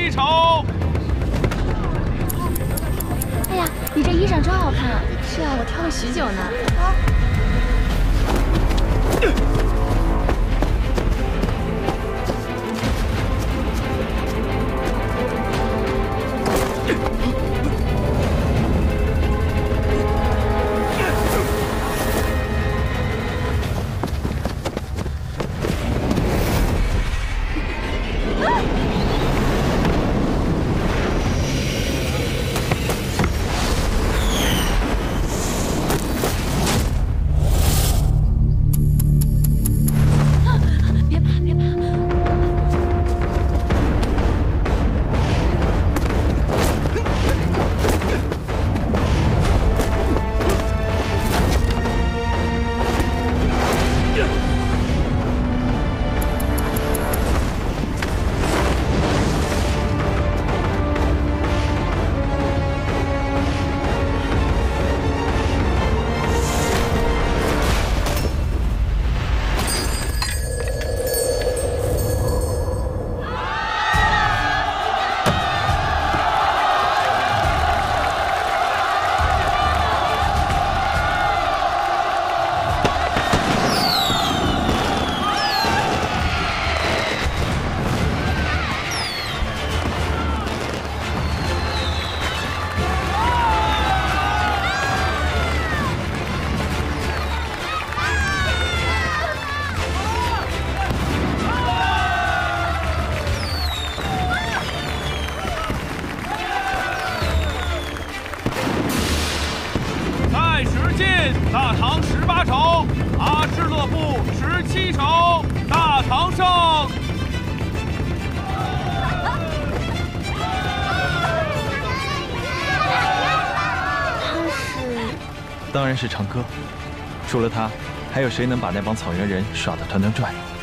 7丑。 哎呀，你这衣裳真好看！是啊，我挑了许久呢。 大唐18丑，阿市勒部17丑，大唐胜。 他是？ 当然是长歌。除了他，还有谁能把那帮草原人耍得团团转？